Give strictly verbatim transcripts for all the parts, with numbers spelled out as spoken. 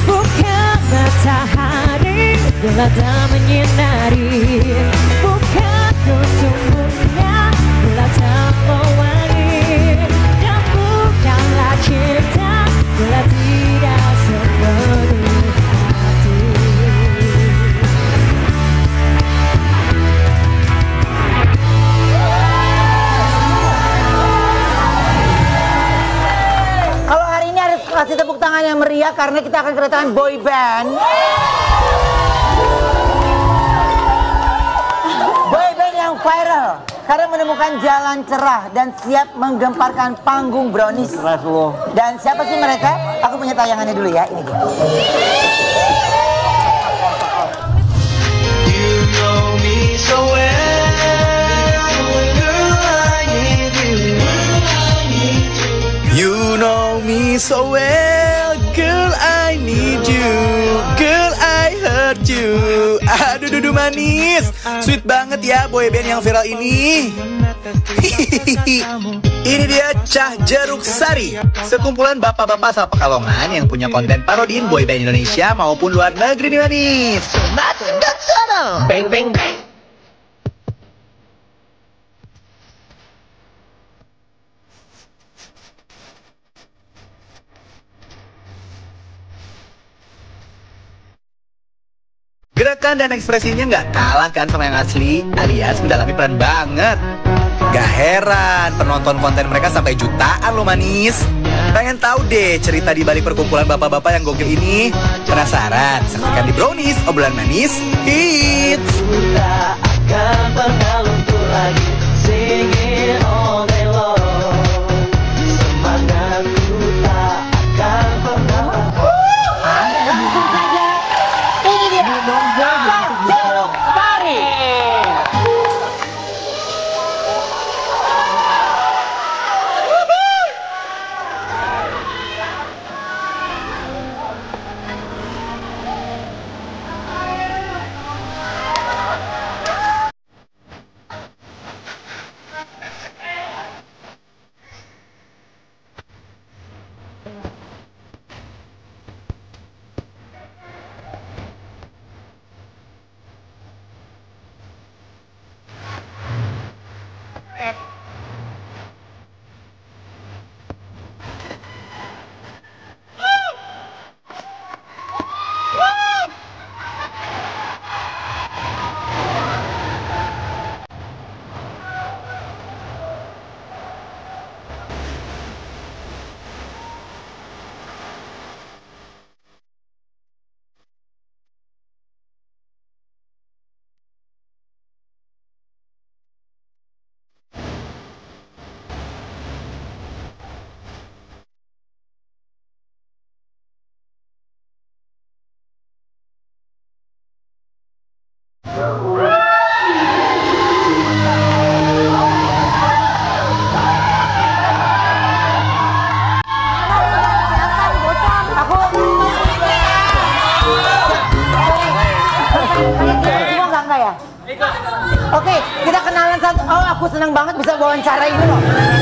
Bukan matahari gelata menyinari, bukan tumbuhnya gelata mewangi, dan bukanlah cinta bila tidak sepenuh hati. Kalau hari ini harus kasih tepuk tangan yang meriah karena kita akan kedatangan boy band. Boy band yang viral karena menemukan jalan cerah dan siap menggemparkan panggung Brownies. Dan siapa sih mereka? Aku punya tayangannya dulu ya, ini dia. You know me so well, girl, I need you. You know me so well, girl, I need you. Girl, I hurt you. Aduh, dudu manis. Sweet banget ya boyband yang viral ini. Ini dia Cah Jeruk Sari, sekumpulan bapak-bapak asal Pekalongan yang punya konten parodiin boyband Indonesia maupun luar negeri nih manis. Nothing but trouble. Bang bang bang. Gerakan dan ekspresinya nggak kalah kan sama yang asli, alias mendalami peran banget. Gak heran penonton konten mereka sampai jutaan loh manis. Pengen tahu deh cerita di balik perkumpulan bapak-bapak yang gokil ini? Penasaran? Saksikan di Brownies, obrolan manis hits. Tak akan pernah luntur lagi, singing all day long. Semangatku tak akan pernah. Oke, kita kenalan satu. Oh, aku senang banget bisa wawancara ini loh.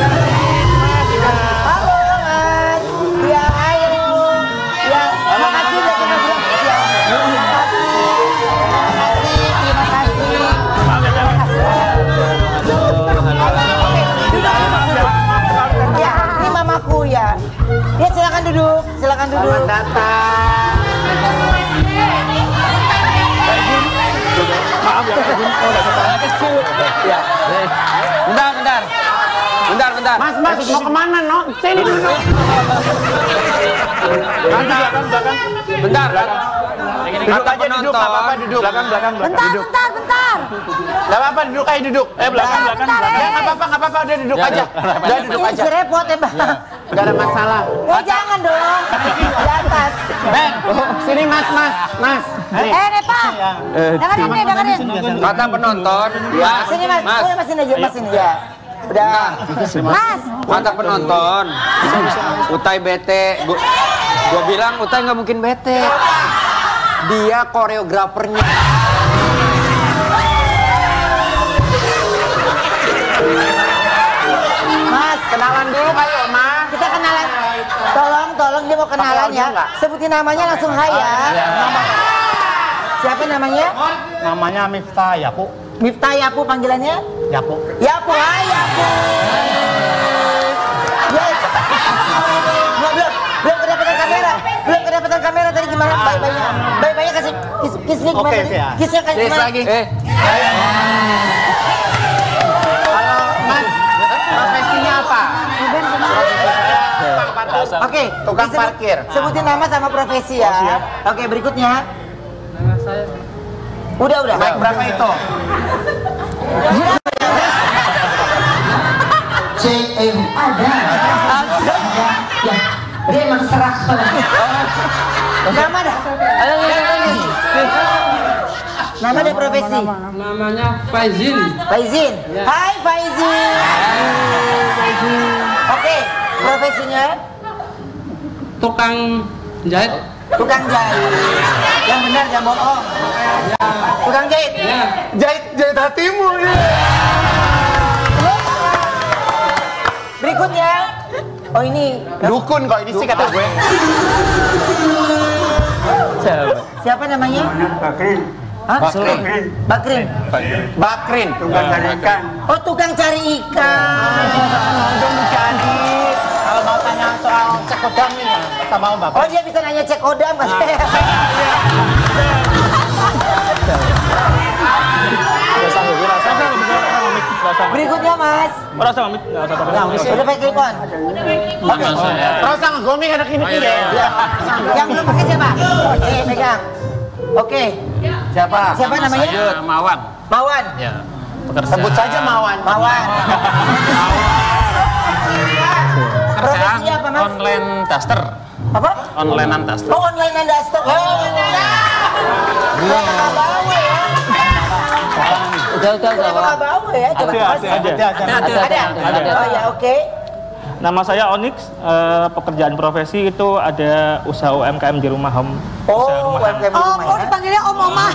Halo, Mas. Ya, ayo. Ya, terima kasih udah kita bilang. Ya, terima kasih. Terima kasih, terima kasih. Ya, ini mamaku ya. Ya, silakan duduk, silakan duduk. Selamat datang. Maaf ya, Pak Jun, kalau ada kecil. Ya. Bentar, bentar. Bentar, bentar. Mas, Mas, mau kemana, no? Sini dulu. Belakang, belakang. Bentar, belakang. Duduk aja, duduk. Gak apa-apa, duduk. Belakang, belakang, belakang. Bentar, Duduk. bentar, bentar. Gak apa-apa, duduk aja, duduk. Eh, belakang, belakang. Ya, gak apa-apa, gak apa-apa. Udah duduk aja. Udah duduk aja. Ini repot ya, Bang. Gak ada masalah. Ya, jangan dong. Di atas. Ben, sini Mas, Mas, Mas. Eh, Nepa. Dengerin nih, dengerin. Kata penonton, ya. Sini, Mas. Mas. Udah, Mas, sini aja, Mas, sini ya. Udah. Mas. Kata penonton, Utai bete. Gua, gua bilang Utai nggak mungkin bete. Dia koreografernya. Mas, Kenalan dulu kayo, Ma. kita kenalan. Tolong tolong dia mau kenalan ya. Sebutin namanya langsung hai ya. Siapa namanya? Namanya Miftah Yapu. Miftah Yapu panggilannya? Yapu. Yapu, hai Yapu. Yes. Belum, belum, belum kedapatan kamera. Belum kedapatan kamera tadi gimana? Bye-bye-nya. Bye-bye-nya kasih kiss, kissnya gimana Oke, tadi? oke ya. Kissnya kasih Kiss gimana? lagi. Eh. Mas, profesinya apa? Oke, Tukang disebut- parkir. Sebutin nama sama profesi ya. Oke, berikutnya. Nama saya Udah, udah. Baik, berapa itu? C M ada. Ya, dia emang serak. Nama dah. Nama dan profesi. namanya Faizin. Faizin. Hai Faizin. Oke, profesinya Tukang jahit. tukang jahit. Yang benar jangan bohong. Tukang jahit. Ya. Jahit, jahit hatimu. Berikutnya. Oh ini Dukun kok ini sih kata gue. siapa namanya? Bakrin. Hah? Bakrin. Bakrin. Bakrin. Tukang cari ikan. Oh tukang cari ikan. Udah mencari. Kalau mau tanya soal cek kodam nih, kita mau bapak. Oh dia bisa nanya cek kodam kan? Berikutnya mas. Udah pakai clip on. Oke. Terus sama goming anak ini ya. Yang belum pakai siapa? Oke pegang. Oke. Siapa? Siapa namanya? Mawan. Mawan. Ya. Sebut saja Mawan. Mawan. Profesinya apa mas? Online duster. Apa? Onlinean duster. Oh online and duster. Oh, nggak bau ya. Udah, udah, udah. Nggak bau ya. Coba Ada, mas. ada, ada, ada. Ada. ada. Oh ya oke. Nama saya Onyx, eh, pekerjaan profesi itu ada usaha U M K M di rumah home. Oh, Usaha rumah U M K M di Oh, rumah oh ya. dipanggilnya Om Oma.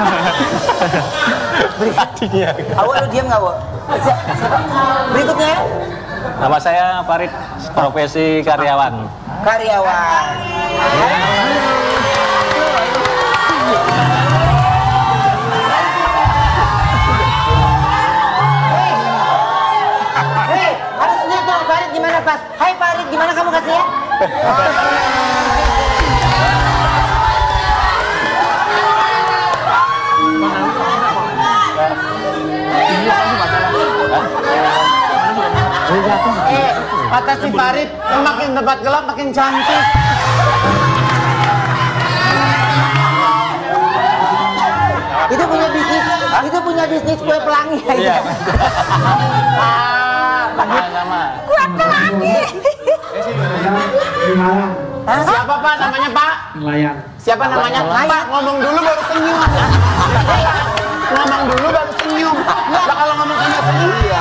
Awal lu diam nggak, Wo? Si- Siapa? Berikutnya Nama saya Farid, profesi karyawan. karyawan. Hei, harus lihat dong Farid gimana pas. Hai Farid, gimana kamu kasihnya? Eh, kata si Farid, makin debat gelap makin cantik. Itu punya bisnis, itu punya bisnis kue pelangi. Iya. Kue pelangi. Siapa Pak namanya Pak? Nelayan. Siapa namanya? Pak ngomong dulu baru senyum. Ngomong dulu baru senyum. Lah kalau ngomong sama senyum. Iya.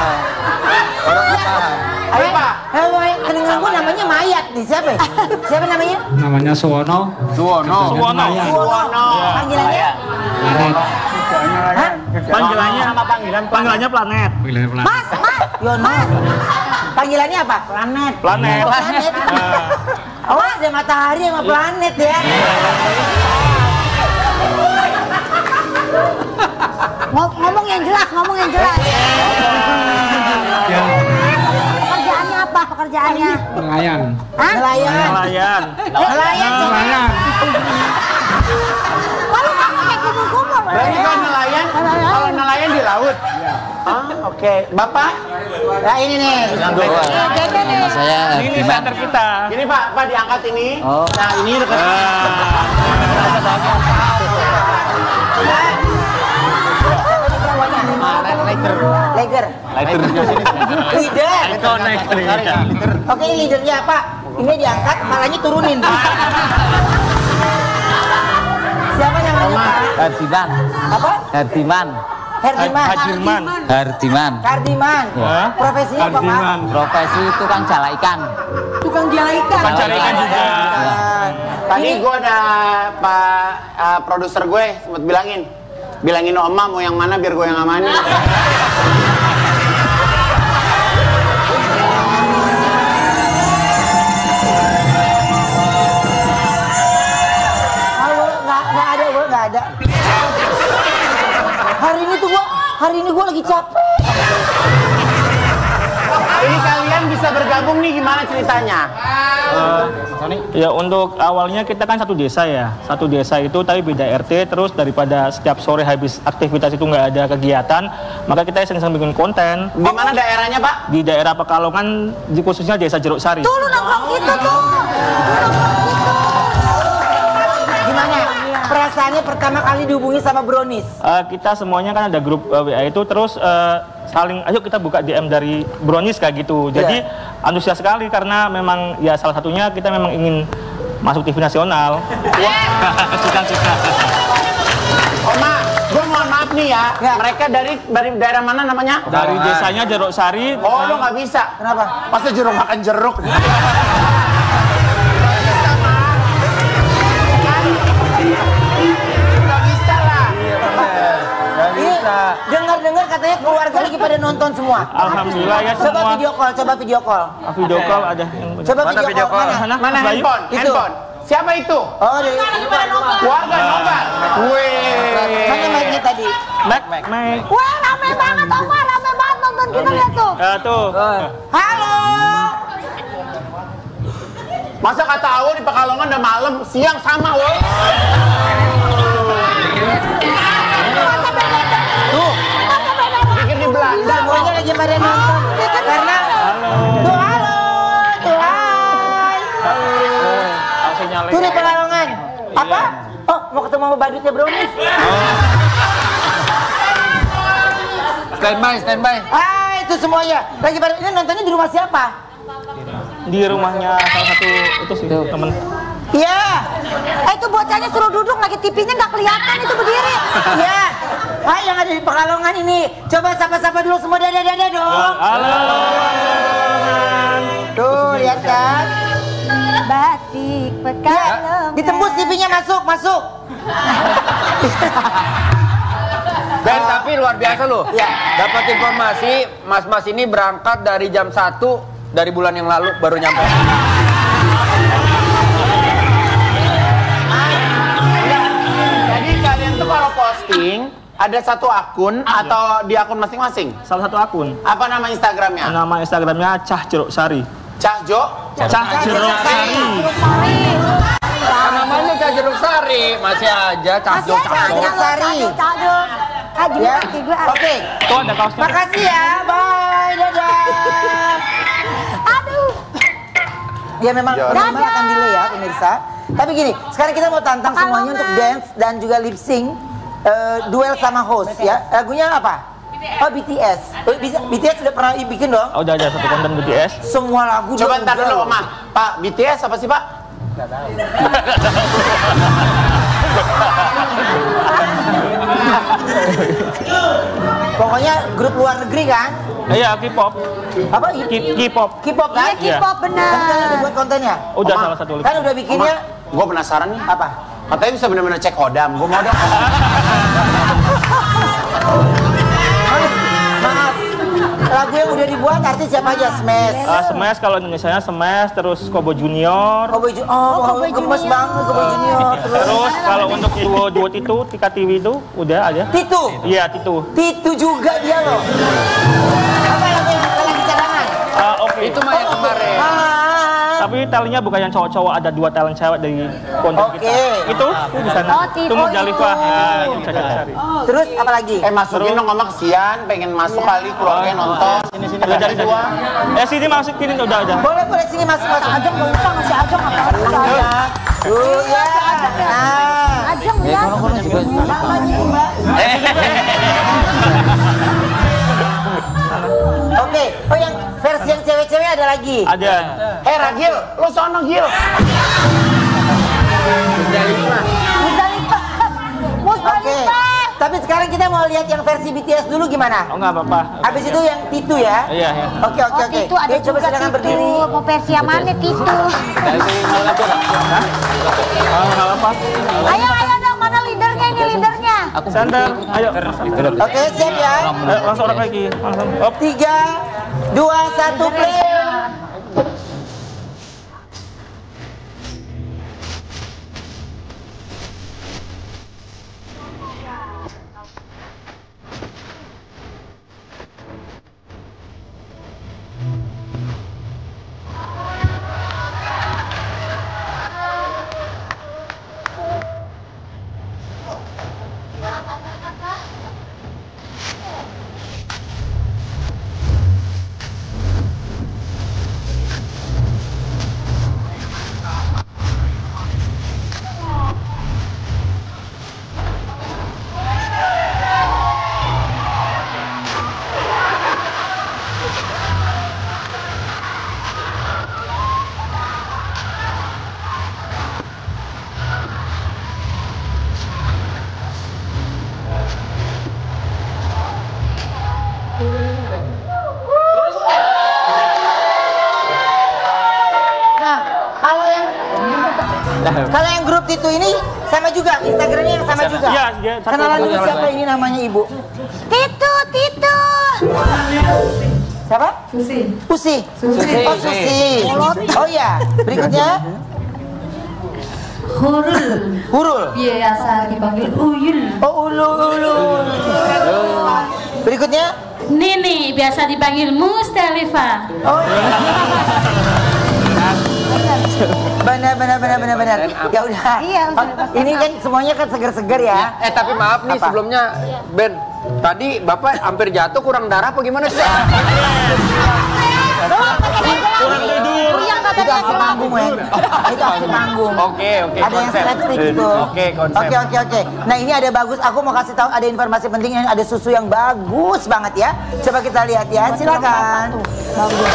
Ayo Pak. Hei, woy, kedengeran gua namanya Mayat nih, siapa ya? Siapa namanya? Namanya Suwono. Suwono. Suwono. Suwono. Panggilannya? Planet. Hah? Panggilannya nama panggilan panggilannya planet. Pilihan planet. Mas, Mas, Yon Mas. Panggilannya apa? Planet. Planet. Oh, planet. Oh, ada matahari sama planet ya. Ngom- Ngomong yang jelas, ngomong yang jelas. Pekerjaannya apa? Pekerjaannya? Nelayan. Hah? Nelayan. Nelayan. Nelayan. Nelayan. Kalau kamu kayak kumur-kumur. Berarti kan nelayan, kalau nelayan di laut. Ah, oke. Bapak? Nah ini nih. Nama saya Ini Herdiman. center kita. Ini Pak, Pak diangkat ini. Oh. Nah, ini dekat. Leger. Leader. Oke, ini leadernya Pak. Ini diangkat, malahnya turunin. Siapa namanya Pak? Herdiman. Apa? Herdiman. Herdiman. Hadirman. Herdiman. Kardiman. Hah? Profesinya apa Pak? Hadirman. Profesi tukang jala ikan. Tukang jala ikan. Tukang jala ikan juga. Tadi gue ada Pak uh, produser gue sempat bilangin. Bilangin Oma mau yang mana biar gue yang amanin. ada. Hari ini tuh gua, hari ini gua lagi capek. Ini kalian bisa bergabung nih, gimana ceritanya? Uh, ya untuk awalnya kita kan satu desa ya, satu desa itu tapi beda R T, terus daripada setiap sore habis aktivitas itu nggak ada kegiatan, maka kita iseng-iseng bikin konten. Di mana daerahnya, Pak? Di daerah Pekalongan, di khususnya desa Jeruk Sari. Tuh lu nongkrong gitu tuh. Gimana? Perasaannya pertama kali dihubungi sama Brownies? Uh, kita semuanya kan ada grup uh, W A itu, terus uh, saling, ayo kita buka D M dari Brownies kayak gitu. Jadi yeah. antusias sekali karena memang ya salah satunya kita memang ingin masuk T V nasional. Suka-suka. Oma, gue mohon maaf nih ya. Ya. Mereka dari dari daerah mana namanya? Dari desanya Jeruk Sari. Oh, lo nggak bisa. Kenapa? Pasti jeruk makan jeruk. Dengar-dengar katanya keluarga lagi pada nonton semua. Alhamdulillah ya Coba semua. video call, coba video call. Ah, video call ada yang Coba Mana video, video call. call? Mana? Mana? Mana Mas Bayu? handphone? Itu. Handphone. Siapa itu? Oh, dari Keluarga Nobar. Wih. mana mic-nya tadi? Mac, Mac. Wah, rame banget, Oma, rame banget nonton kita lihat tuh. Ya tuh. Halo. Masa kata Awo di Pekalongan udah malam, siang sama, woi. Tuh, Bikin di Belanda. semuanya lagi pada nonton. Karena tuh halo, tuh hai. Tuh di Pekalongan. Apa? Oh, mau ketemu sama badutnya Brownies. Standby, standby. Ah, itu semuanya. Lagi pada ini nontonnya di rumah siapa? Di rumahnya salah satu itu sih temen. Iya. Eh, itu bocahnya suruh duduk lagi T V-nya nggak kelihatan itu berdiri. Iya. Hai yang ada di Pekalongan ini. Coba sapa-sapa dulu semua dadah-dadah dong. Halo. Tuh, lihat kan? Batik Ya, Pekalongan. ditembus T V-nya masuk, masuk. Ben, tapi luar biasa loh. Ya. Dapat informasi, mas-mas ini berangkat dari jam satu dari bulan yang lalu baru nyampe. Jadi kalian tuh kalau posting ada satu akun atau di akun masing-masing? Salah satu akun. Apa nama Instagramnya? Nama Instagramnya Cah Jeruk Sari. Cahjo? Cah Jeruk Sari. Kan namanya Cah Jeruk Sari, masih aja Cah Masih Jeruk aja, Sari. Jeruk Sari. Cado. Ah, juga Ya. kaki gue. Oke. Tuh ada kaosnya. Makasih ya. Bye. Dadah. Aduh. Ya memang Dadah. memang akan delay ya pemirsa. Tapi gini, sekarang kita mau tantang semuanya untuk dance dan juga lip sync eh, duel sama host ya. Lagunya apa? Oh B T S. Oh, B T S sudah pernah bikin dong? Oh, udah ada satu konten B T S. Semua lagu Coba dia ntar udah dulu, loh. Oma. Pak, B T S apa sih, Pak? Pokoknya grup luar negeri kan? Iya, K-pop. Apa? K- K-pop. K-pop kan? Iya, K-pop Kan kalian udah benar. buat kontennya? Udah Oma. salah satu lip Kan udah bikinnya Gue penasaran nih. apa? Katanya bisa bener-bener cek kodam. Gue mau dong. Maaf. Lagu yang udah dibuat artis siapa aja? Smash. Uh, Smash kalau Indonesia Smash, terus Kobo Junior. Cowboy Junior. Oh, Cowboy gemes Junior. banget Cowboy Junior. Terus Terus kalau untuk duo duo itu Tika T V itu udah ada. Titu. Iya, Titu. Titu juga dia loh. Apa lagu yang lagi cadangan? Ah, oke. Itu mah yang kemarin. Ah. Tapi talentnya bukan yang cowok-cowok, ada dua talent cewek dari konten Oke. kita. Itu, itu di sana. Oh, Titu. Itu Muzdalifah. Oh, itu. Nah, itu Caca Sari. Terus apa lagi? Eh, masukin dong, Oma, kesian. Pengen masuk kali, keluarga nonton. Sini sini udah jadi dua. Eh sini masukin udah udah. Boleh boleh sini masuk masuk. Ajeng nggak usah, masih Ajeng apa? Tuh ya. Nah. Ajeng ya. Oke. Oh yang versi yang cewek-cewek ada lagi. Ada. Eh, Ragil, lo sono, Gil. Musdalifah. Oke. Musdalifah. Tapi sekarang kita mau lihat yang versi B T S dulu gimana? Oh enggak apa-apa. Habis itu yang Titu ya. Iya, iya. Oke oke Oh, oke. Titu ada Ya, coba juga silakan Titu. berdiri. Mau versi yang mana Titu? Oh, enggak apa-apa. Ayo, ayo dong, mana leadernya ini leadernya? Center, ayo. Oke siap ya. Ayo, langsung orang lagi. Langsung. Op. Tiga, dua, satu, play. Titu ini sama juga, Instagramnya yang sama juga. Iya, dia satu. Kenalan dulu siapa ini namanya Ibu? Titu, Titu. Siapa? Susi. Susi. Oh Susi. Oh iya. Berikutnya Hurul. Hurul. Biasa dipanggil Uyul. Oh Ulul. Ulul. Berikutnya Nini, biasa dipanggil Mustalifah. Oh iya. Benar benar benar benar benar. Ya udah. Iya, udah, Ini kan semuanya kan segar-segar ya. Eh tapi maaf nih Apa? sebelumnya Ben, tadi Bapak hampir jatuh kurang darah apa gimana sih? Kurang tidur. Itu aksi panggung ya. Itu aksi panggung. Oke, oke, Ada yang konsep. slapstick gitu. Oke, konsep. Oke oke oke. Nah ini ada bagus. Aku mau kasih tahu ada informasi penting. Ada susu yang bagus banget ya. Coba kita lihat ya. Silakan. Bagus.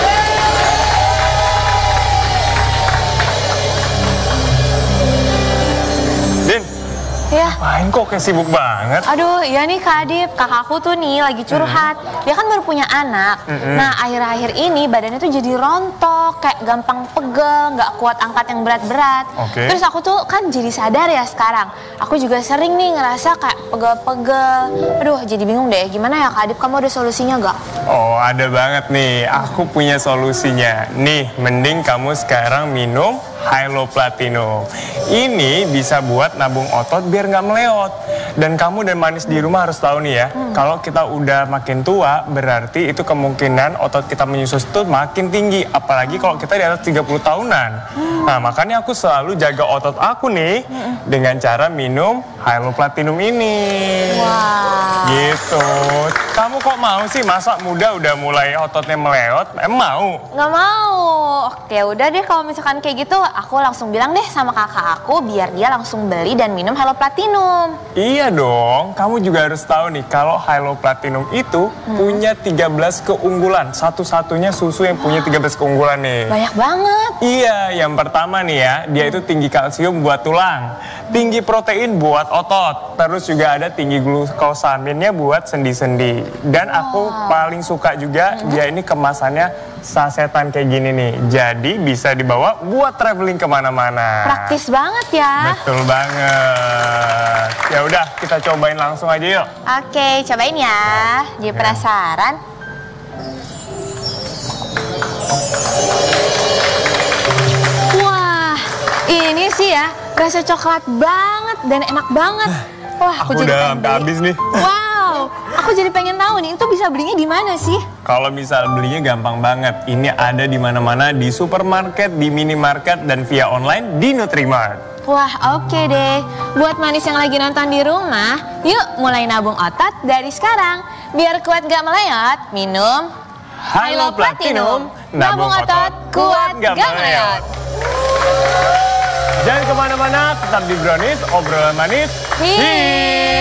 Din, Ya. main kok kayak sibuk banget? Aduh, iya nih Kak Adip, kakakku tuh nih lagi curhat. Dia kan baru punya anak. Nah, akhir-akhir ini badannya tuh jadi rontok, kayak gampang pegel, nggak kuat angkat yang berat-berat. Oke. Terus aku tuh kan jadi sadar ya sekarang. Aku juga sering nih ngerasa kayak pegel-pegel. Aduh, jadi bingung deh. Gimana ya Kak Adip, kamu ada solusinya nggak? Oh, ada banget nih. Aku punya solusinya. Nih, mending kamu sekarang minum Hylo Platinum. Ini bisa buat nabung otot biar nggak meleot. Dan kamu dan manis di rumah harus tahu nih ya, hmm. kalau kita udah makin tua, berarti itu kemungkinan otot kita menyusus tuh makin tinggi. Apalagi kalau kita di atas tiga puluh tahunan. Hmm. Nah, makanya aku selalu jaga otot aku nih hmm. dengan cara minum Hylo Platinum ini. Wah. Gitu. Kamu kok mau sih masa muda udah mulai ototnya meleot? Emang mau? Nggak mau. Oke, udah deh kalau misalkan kayak gitu, aku langsung bilang deh sama kakak aku biar dia langsung beli dan minum Hylo Platinum. Iya dong, kamu juga harus tahu nih kalau Hylo Platinum itu hmm. punya tiga belas keunggulan. Satu-satunya susu yang punya tiga belas keunggulan nih. Banyak banget. Iya, yang pertama nih ya, dia itu tinggi kalsium buat tulang, tinggi protein buat otot, terus juga ada tinggi glukosaminnya buat sendi-sendi. Dan aku paling suka juga hmm. dia ini kemasannya sasetan kayak gini nih, jadi bisa dibawa buat traveling kemana-mana. Praktis banget ya. Betul banget. Ya udah, kita cobain langsung aja yuk. Oke, cobain ya. Jadi penasaran. Wah, ini sih ya rasa coklat banget dan enak banget. Wah, aku, Aku jadi udah pengen sampai beli. habis nih. Wow, aku jadi pengen tahu nih, itu bisa belinya di mana sih? Kalau misal belinya gampang banget. Ini ada di mana-mana, di supermarket, di minimarket, dan via online di Nutrimart. Wah, oke deh. Buat manis yang lagi nonton di rumah, yuk mulai nabung otot dari sekarang. Biar kuat gak meleot, minum Hylo Platinum. Nabung otot, kuat gak meleot. Jangan kemana-mana, tetap di Brownies, obrolan manis. Hits.